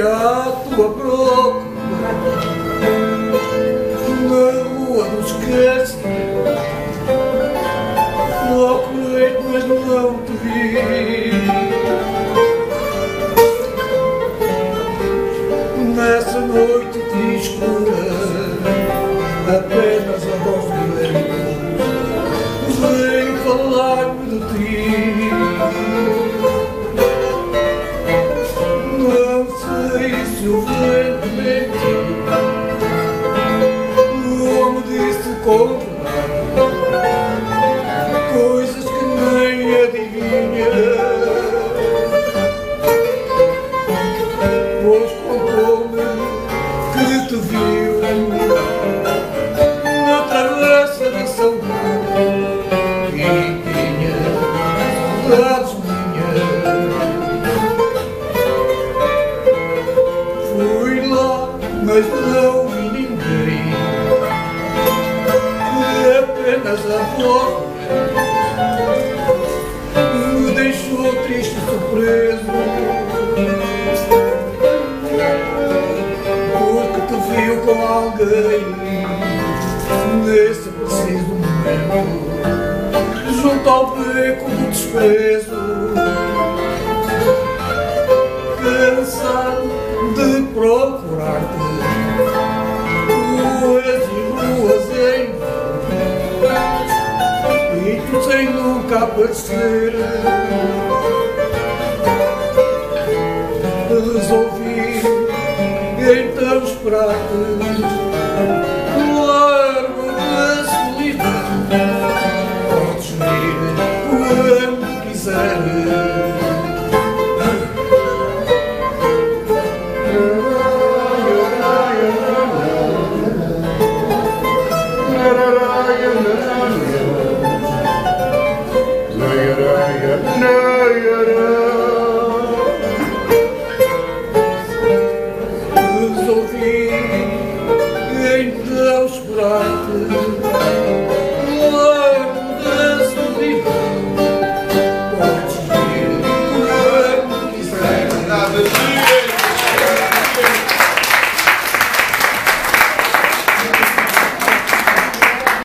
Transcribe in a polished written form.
à tua procura na rua do esquece. Procurei-te, mas não te vi. Nessa noite de escura, apenas a voz do vento veio falar-me de ti. Não sei se o vento mentiu ou me disse com coisas que nem adivinha, pois contou-me que te viu na travessa da saudade e tinha saudades minhas. Fui lá, mas não vi ninguém, apenas a voz me deixou triste e surpreso, porque te viu com alguém nesse preciso momento, junto ao beco do desprezo, cansado de procurar-te ruas e ruas em vão, e tu sem nunca aparecer. Resolvi então esperar-te no largo da solidão. Podes vir quando quiseres.